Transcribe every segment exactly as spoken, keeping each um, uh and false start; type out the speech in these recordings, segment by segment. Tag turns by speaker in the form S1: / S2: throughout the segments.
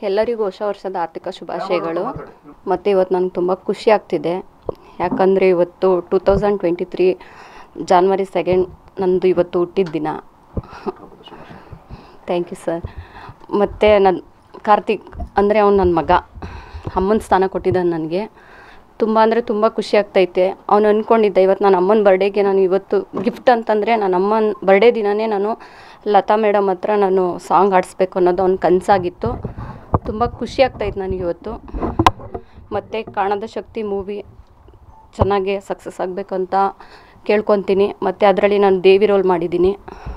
S1: ಎಲ್ಲರಿಗೂ ಹೊಸ ವರ್ಷದ ಆರ್ಥಿಕ ಶುಭಾಶಯಗಳು. ಮತ್ತು ಇವತ್ತು ನನಗೆ ತುಂಬ ಖುಷಿ ಆಗ್ತಿದೆ, ಯಾಕಂದರೆ ಇವತ್ತು two thousand twenty three January second ನಂದು ಇವತ್ತು ಹುಟ್ಟಿದ ದಿನ. Thank you sir. ಮತ್ತು ನನ್ನ ಕಾರ್ತಿಕ್ ಅಂದರೆ ಅವ್ನು ನನ್ನ ಮಗ, ಅಮ್ಮನ ಸ್ಥಾನ ಕೊಟ್ಟಿದ್ದಾನೆ ನನಗೆ. ತುಂಬ ಅಂದರೆ ತುಂಬ ಖುಷಿ ಆಗ್ತೈತೆ. ಅವನು ಅಂದ್ಕೊಂಡಿದ್ದೆ ಇವತ್ತು ನನ್ನ ಅಮ್ಮನ ಬರ್ಡೇಗೆ ನಾನು ಇವತ್ತು ಗಿಫ್ಟ್ ಅಂತಂದರೆ ನನ್ನ ಅಮ್ಮನ ಬರ್ಡೇ ದಿನವೇ ನಾನು ಲತಾ ಮೇಡಮ್ ಹತ್ರ ನಾನು ಸಾಂಗ್ ಆಡಿಸ್ಬೇಕು ಅನ್ನೋದು ಅವ್ನ ಕನಸಾಗಿತ್ತು. ತುಂಬ ಖುಷಿ ಆಗ್ತಾಯಿತ್ತು ನನಗಿವತ್ತು. ಮತ್ತು ಕಾಣದ ಶಕ್ತಿ ಮೂವಿ ಚೆನ್ನಾಗಿ ಸಕ್ಸಸ್ ಆಗಬೇಕಂತ ಕೇಳ್ಕೊತೀನಿ. ಮತ್ತು ಅದರಲ್ಲಿ ನಾನು ದೇವಿ ರೋಲ್ ಮಾಡಿದ್ದೀನಿ.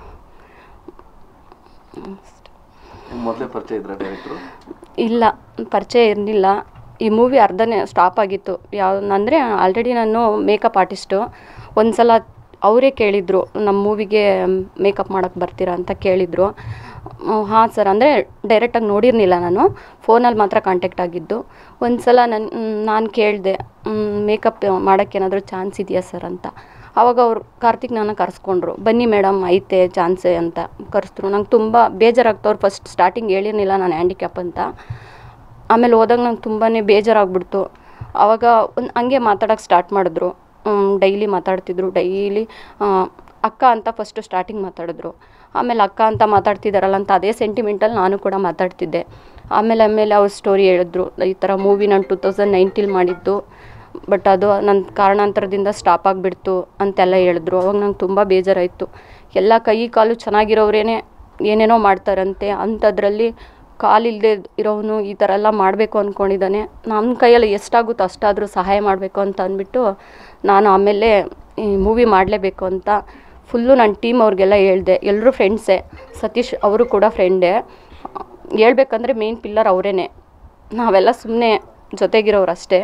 S2: ಮೊದಲೇ ಪರಿಚಯ ಇದ್ರಾ ಡೈರೆಕ್ಟ್ರು?
S1: ಇಲ್ಲ, ಪರಿಚಯ ಇರಲಿಲ್ಲ. ಈ ಮೂವಿ ಅರ್ಧನೇ ಸ್ಟಾಪ್ ಆಗಿತ್ತು. ಯಾವ ಅಂದರೆ ಆಲ್ರೆಡಿ ನಾನು ಮೇಕಪ್ ಆರ್ಟಿಸ್ಟು. ಒಂದು ಸಲ ಅವರೇ ಕೇಳಿದರು, ನಮ್ಮ ಮೂವಿಗೆ ಮೇಕಪ್ ಮಾಡೋಕ್ಕೆ ಬರ್ತೀರಾ ಅಂತ ಕೇಳಿದರು. ಹಾಂ ಸರ್ ಅಂದರೆ ಡೈರೆಕ್ಟಾಗಿ ನೋಡಿರಲಿಲ್ಲ, ನಾನು ಫೋನಲ್ಲಿ ಮಾತ್ರ ಕಾಂಟ್ಯಾಕ್ಟ್ ಆಗಿದ್ದು. ಒಂದು ಸಲ ನನ್ನ ನಾನು ಕೇಳಿದೆ ಮೇಕಪ್ ಮಾಡೋಕ್ಕೇನಾದರೂ ಚಾನ್ಸ್ ಇದೆಯಾ ಸರ್ ಅಂತ. ಆವಾಗ ಅವರು ಕಾರ್ತಿಕ್ ನನ್ನ ಕರೆಸ್ಕೊಂಡ್ರು, ಬನ್ನಿ ಮೇಡಮ್ ಐತೆ ಚಾನ್ಸೆ ಅಂತ ಕರೆಸಿದ್ರು. ನಂಗೆ ತುಂಬ ಬೇಜಾರಾಗ್ತವ್ರು. ಫಸ್ಟ್ ಸ್ಟಾರ್ಟಿಂಗ್ ಹೇಳಿರಲಿಲ್ಲ ನಾನು ಹ್ಯಾಂಡಿಕ್ಯಾಪ್ ಅಂತ. ಆಮೇಲೆ ಹೋದಾಗ ನಂಗೆ ತುಂಬಾ ಬೇಜಾರಾಗ್ಬಿಡ್ತು. ಆವಾಗ ಒಂದು ಹಂಗೆ ಮಾತಾಡೋಕ್ಕೆ ಸ್ಟಾರ್ಟ್ ಮಾಡಿದ್ರು. ಡೈಲಿ ಮಾತಾಡ್ತಿದ್ರು. ಡೈಲಿ ಅಕ್ಕ ಅಂತ ಫಸ್ಟು ಸ್ಟಾರ್ಟಿಂಗ್ ಮಾತಾಡಿದ್ರು. ಆಮೇಲೆ ಅಕ್ಕ ಅಂತ ಮಾತಾಡ್ತಿದ್ದಾರಲ್ಲ ಅಂತ ಅದೇ ಸೆಂಟಿಮೆಂಟಲ್ಲಿ ನಾನು ಕೂಡ ಮಾತಾಡ್ತಿದ್ದೆ. ಆಮೇಲೆ ಆಮೇಲೆ ಅವ್ರ ಸ್ಟೋರಿ ಹೇಳಿದ್ರು, ಈ ಥರ ಮೂವಿ ನಾನು ಟೂ ತೌಸಂಡ್ ನೈನ್ಟೀಲ್ ಮಾಡಿದ್ದು, ಬಟ್ ಅದು ನನ್ನ ಕಾರಣಾಂತರದಿಂದ ಸ್ಟಾಪ್ ಆಗಿಬಿಡ್ತು ಅಂತೆಲ್ಲ ಹೇಳಿದ್ರು. ಅವಾಗ ನಂಗೆ ತುಂಬ ಬೇಜಾರಾಯಿತು. ಎಲ್ಲ ಕೈ ಕಾಲು ಚೆನ್ನಾಗಿರೋರೇ ಏನೇನೋ ಮಾಡ್ತಾರಂತೆ, ಅಂಥದ್ರಲ್ಲಿ ಕಾಲಿಲ್ಲದೆ ಇರೋನು ಈ ಥರ ಎಲ್ಲ ಮಾಡಬೇಕು ಅಂದ್ಕೊಂಡಿದ್ದಾನೆ. ನನ್ನ ಕೈಯಲ್ಲಿ ಎಷ್ಟಾಗುತ್ತೋ ಅಷ್ಟಾದರೂ ಸಹಾಯ ಮಾಡಬೇಕು ಅಂತ ಅಂದ್ಬಿಟ್ಟು ನಾನು ಆಮೇಲೆ ಈ ಮೂವಿ ಮಾಡಲೇಬೇಕು ಅಂತ ಫುಲ್ಲು ನನ್ನ ಟೀಮ್ ಅವ್ರಿಗೆಲ್ಲ ಹೇಳಿದೆ. ಎಲ್ಲರೂ ಫ್ರೆಂಡ್ಸೇ, ಸತೀಶ್ ಅವರು ಕೂಡ ಫ್ರೆಂಡೇ. ಹೇಳ್ಬೇಕಂದ್ರೆ ಮೇನ್ ಪಿಲ್ಲರ್ ಅವರೇ, ನಾವೆಲ್ಲ ಸುಮ್ಮನೆ ಜೊತೆಗಿರೋರು ಅಷ್ಟೇ.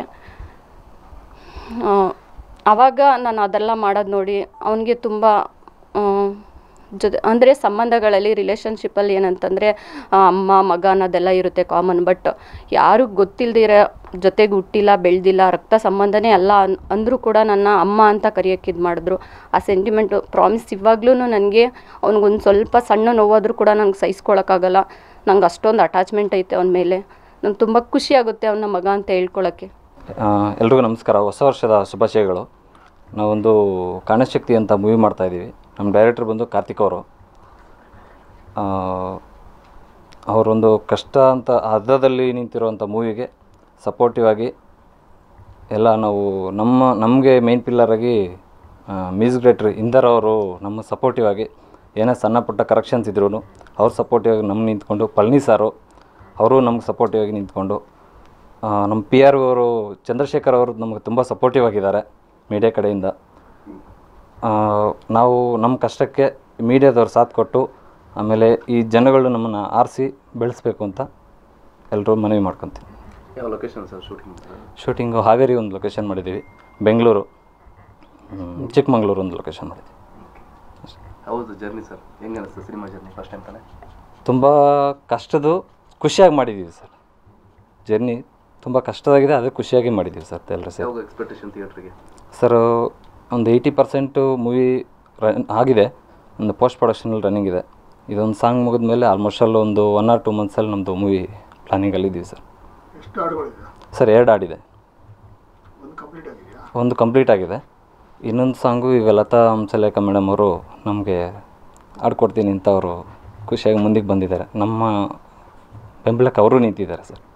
S1: ಆವಾಗ ನಾನು ಅದೆಲ್ಲ ಮಾಡೋದು ನೋಡಿ ಅವನಿಗೆ ತುಂಬ ಜೊತೆ ಅಂದರೆ ಸಂಬಂಧಗಳಲ್ಲಿ ರಿಲೇಷನ್ಶಿಪ್ಪಲ್ಲಿ ಏನಂತಂದರೆ ಅಮ್ಮ ಮಗ ಅನ್ನೋದೆಲ್ಲ ಇರುತ್ತೆ ಕಾಮನ್. ಬಟ್ ಯಾರು ಗೊತ್ತಿಲ್ಲದಿರೋ ಜೊತೆಗೆ ಹುಟ್ಟಿಲ್ಲ ಬೆಳೆದಿಲ್ಲ ರಕ್ತ ಸಂಬಂಧನೇ ಅಲ್ಲ ಅನ್ ಅಂದರೂ ಕೂಡ ನನ್ನ ಅಮ್ಮ ಅಂತ ಕರೆಯೋಕ್ಕೆ ಇದು ಮಾಡಿದ್ರು. ಆ ಸೆಂಟಿಮೆಂಟು ಪ್ರಾಮಿಸ್ ಇವಾಗ್ಲೂ ನನಗೆ ಅವ್ನಿಗೊಂದು ಸ್ವಲ್ಪ ಸಣ್ಣ ನೋವಾದರೂ ಕೂಡ ನಂಗೆ ಸಹಿಸ್ಕೊಳಕ್ಕಾಗಲ್ಲ. ನಂಗೆ ಅಷ್ಟೊಂದು ಅಟ್ಯಾಚ್ಮೆಂಟ್ ಐತೆ ಅವನ ಮೇಲೆ. ನಂಗೆ ತುಂಬ ಖುಷಿಯಾಗುತ್ತೆ ಅವನ ಮಗ ಅಂತ ಹೇಳ್ಕೊಳಕ್ಕೆ.
S3: ಎಲ್ರಿಗೂ ನಮಸ್ಕಾರ. ಹೊಸ ವರ್ಷದ ಶುಭಾಶಯಗಳು. ನಾವೊಂದು ಕಾಣಶಕ್ತಿ ಅಂತ ಮೂವಿ ಮಾಡ್ತಾಯಿದ್ದೀವಿ. ನಮ್ಮ ಡೈರೆಕ್ಟ್ರ್ ಬಂದು ಕಾರ್ತಿಕ್ ಅವರು. ಅವರೊಂದು ಕಷ್ಟ ಅಂತ ಅರ್ಧದಲ್ಲಿ ನಿಂತಿರೋವಂಥ ಮೂವಿಗೆ ಸಪೋರ್ಟಿವ್ ಆಗಿ ಎಲ್ಲ ನಾವು ನಮ್ಮ ನಮಗೆ ಮೇನ್ ಪಿಲ್ಲರಾಗಿ ಮ್ಯೂಸಿಕ್ ಡೈರೆಕ್ಟ್ರ್ ಇಂದರ್ ಅವರು ನಮ್ಮ ಸಪೋರ್ಟಿವ್ ಆಗಿ ಏನೇ ಸಣ್ಣ ಪುಟ್ಟ ಕರೆಕ್ಷನ್ಸ್ ಇದ್ರೂ ಅವ್ರು ಸಪೋರ್ಟಿವ್ ಆಗಿ ನಮ್ಗೆ ನಿಂತ್ಕೊಂಡು, ಪಳನಿ ಸಾರು ಅವರು ನಮ್ಗೆ ಸಪೋರ್ಟಿವ್ ಆಗಿ ನಿಂತ್ಕೊಂಡು, ನಮ್ಮ ಪಿ ಆರ್ ಅವರು ಚಂದ್ರಶೇಖರ್ ಅವರು ನಮಗೆ ತುಂಬ ಸಪೋರ್ಟಿವ್ ಆಗಿದ್ದಾರೆ ಮೀಡಿಯಾ ಕಡೆಯಿಂದ. ನಾವು ನಮ್ಮ ಕಷ್ಟಕ್ಕೆ ಮೀಡಿಯಾದವ್ರು ಸಾಥ್ ಕೊಟ್ಟು ಆಮೇಲೆ ಈ ಜನಗಳು ನಮ್ಮನ್ನು ಆರಿಸಿ ಬೆಳೆಸಬೇಕು ಅಂತ ಎಲ್ಲರೂ ಮನವಿ ಮಾಡ್ಕೊತೀವಿ.
S2: ಯಾವ location sir shooting?
S3: Shooting Haveri ಒಂದು ಲೊಕೇಶನ್ ಮಾಡಿದ್ದೀವಿ, ಬೆಂಗಳೂರು, ಚಿಕ್ಕಮಂಗ್ಳೂರು ಒಂದು ಲೊಕೇಶನ್ ಮಾಡಿದ್ದೀವಿ.
S2: ಹೌದು ಜರ್ನಿ ಸರ್, ಹೆಂಗೆ ಅನಿಸ್ತು ಸಿನಿಮಾ ಜರ್ನಿ ಫಸ್ಟ್ ಟೈಮ್ ತಾನೆ?
S3: ತುಂಬ ಕಷ್ಟದ್ದು ಖುಷಿಯಾಗಿ ಮಾಡಿದ್ದೀವಿ ಸರ್. ಜರ್ನಿ ತುಂಬ ಕಷ್ಟದಾಗಿದೆ, ಅದೇ ಖುಷಿಯಾಗಿ ಮಾಡಿದ್ದೀವಿ ಸರ್ ಎಲ್ಲರೂ ಸರ್.
S2: ಎಕ್ಸ್ಪೆಕ್ಟೇಷನ್ ಥಿಯೇಟ್ರಿಗೆ
S3: ಸರ್ ಒಂದು ಏಯ್ಟಿ ಪರ್ಸೆಂಟು ಮೂವಿ ರನ್ ಆಗಿದೆ, ಒಂದು ಪೋಸ್ಟ್ ಪ್ರೊಡಕ್ಷನಲ್ಲಿ ರನ್ನಿಂಗ್ ಇದೆ. ಇದೊಂದು ಸಾಂಗ್ ಮುಗಿದ ಮೇಲೆ ಆಲ್ಮೋಸ್ಟ್ ಅಲ್ಲಿ ಒಂದು ಒನ್ ಆರ್ ಟು ಮಂತ್ಸಲ್ಲಿ ನಮ್ಮದು ಮೂವಿ ಪ್ಲಾನಿಂಗಲ್ಲಿದ್ದೀವಿ ಸರ್.
S4: ಎಷ್ಟು ಹಾಡುಗಳಿದೆ
S3: ಸರ್? ಎರಡು ಹಾಡಿದೆ,
S4: ಒಂದು ಕಂಪ್ಲೀಟ್ ಆಗಿದೆಯಾ?
S3: ಒಂದು ಕಂಪ್ಲೀಟ್ ಆಗಿದೆ. ಇನ್ನೊಂದು ಸಾಂಗು ಈಗ ಲತಾ ಹಂಸಲೇಖ ಮೇಡಮ್ ಅವರು ನಮಗೆ ಹಾಡ್ಕೊಡ್ತೀನಿ ಅಂತ ಅವರು ಖುಷಿಯಾಗಿ ಮುಂದಕ್ಕೆ ಬಂದಿದ್ದಾರೆ. ನಮ್ಮ ಬೆಂಬಲಕ್ಕೆ ಅವರು ನಿಂತಿದ್ದಾರೆ ಸರ್.